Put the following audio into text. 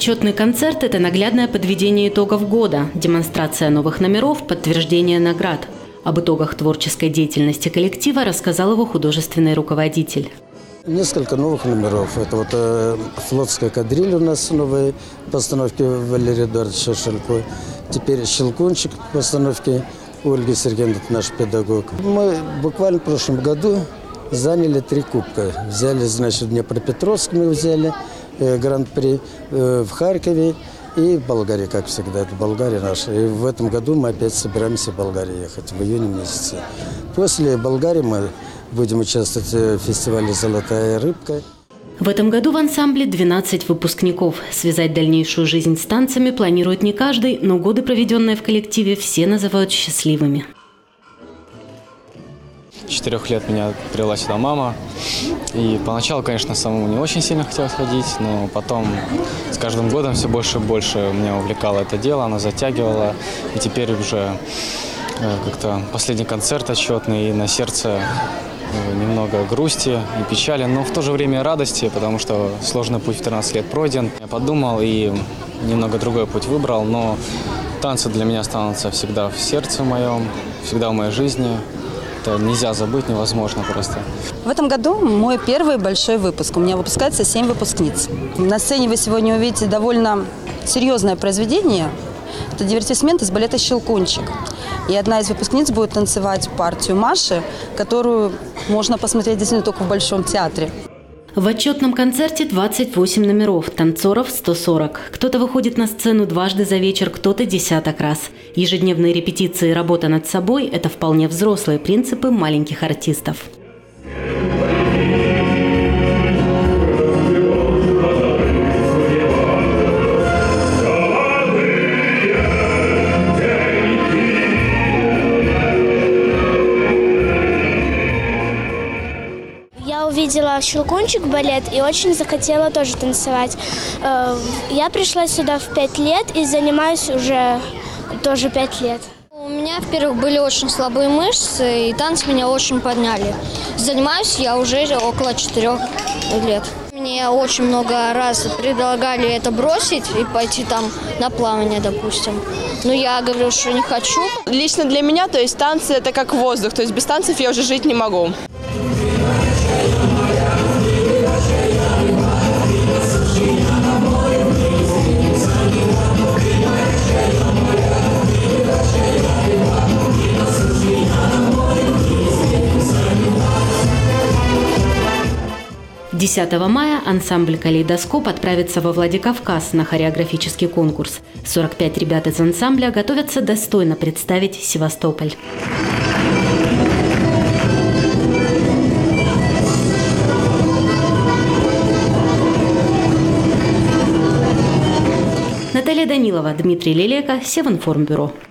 Отчетный концерт – это наглядное подведение итогов года, демонстрация новых номеров, подтверждение наград. Об итогах творческой деятельности коллектива рассказал его художественный руководитель. Несколько новых номеров. Это вот «Флотская кадриль» у нас новые постановки Валерия Эдуардовича Шелько. Теперь «Щелкунчик» постановки Ольги Сергеевны, это наш педагог. Мы буквально в прошлом году заняли 3 кубка. Взяли, значит, в Днепропетровск мы взяли гран-при, в Харькове и в Болгарии, как всегда. Это Болгария наша. И в этом году мы опять собираемся в Болгарию ехать, в июне месяце. После Болгарии мы будем участвовать в фестивале «Золотая рыбка». В этом году в ансамбле 12 выпускников. Связать дальнейшую жизнь с танцами планирует не каждый, но годы, проведенные в коллективе, все называют счастливыми. 4 лет меня привела сюда мама. И поначалу, конечно, самому не очень сильно хотелось ходить, но потом с каждым годом все больше и больше меня увлекало это дело, оно затягивало. И теперь уже как-то последний концерт отчетный, и на сердце немного грусти и печали, но в то же время радости, потому что сложный путь в 13 лет пройден. Я подумал и немного другой путь выбрал, но танцы для меня останутся всегда в сердце моем, всегда в моей жизни. Это нельзя забыть, невозможно просто. В этом году мой первый большой выпуск. У меня выпускается 7 выпускниц. На сцене вы сегодня увидите довольно серьезное произведение. Это дивертисмент из балета «Щелкунчик». И одна из выпускниц будет танцевать партию Маши, которую можно посмотреть действительно только в Большом театре. В отчетном концерте 28 номеров, танцоров 140. Кто-то выходит на сцену дважды за вечер, кто-то десяток раз. Ежедневные репетиции и работа над собой – это вполне взрослые принципы маленьких артистов. Я увидела «Щелкунчик» балет и очень захотела тоже танцевать. Я пришла сюда в 5 лет и занимаюсь уже тоже 5 лет. У меня, во-первых, были очень слабые мышцы, и танцы меня очень подняли. Занимаюсь я уже около 4 лет. Мне очень много раз предлагали это бросить и пойти там на плавание, допустим. Но я говорю, что не хочу. Лично для меня, то есть танцы – это как воздух, то есть без танцев я уже жить не могу. «10 мая ансамбль «Калейдоскоп» отправится во Владикавказ на хореографический конкурс. 45 ребят из ансамбля готовятся достойно представить Севастополь. Наталья Данилова, Дмитрий Лелека, Севинформбюро.